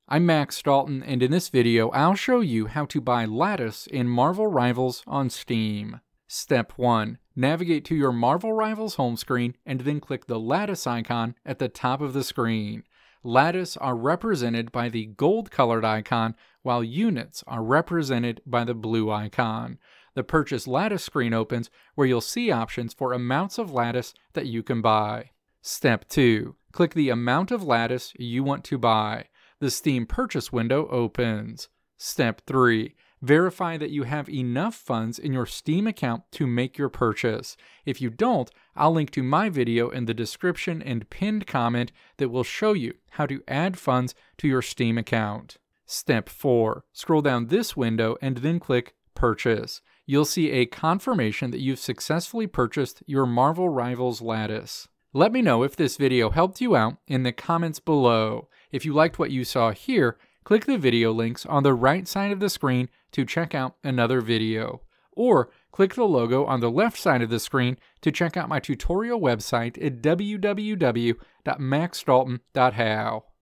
I'm Max Dalton, and in this video I'll show you how to buy Lattice in Marvel Rivals on Steam. Step 1. Navigate to your Marvel Rivals home screen and then click the Lattice icon at the top of the screen. Lattice are represented by the gold colored icon, while units are represented by the blue icon. The Purchase Lattice screen opens, where you'll see options for amounts of Lattice that you can buy. Step 2. Click the amount of Lattice you want to buy. The Steam purchase window opens. Step 3. Verify that you have enough funds in your Steam account to make your purchase. If you don't, I'll link to my video in the description and pinned comment that will show you how to add funds to your Steam account. Step 4. Scroll down this window and then click Purchase. You'll see a confirmation that you've successfully purchased your Marvel Rivals Lattice. Let me know if this video helped you out in the comments below. If you liked what you saw here, click the video links on the right side of the screen to check out another video. Or click the logo on the left side of the screen to check out my tutorial website at www.maxdalton.how.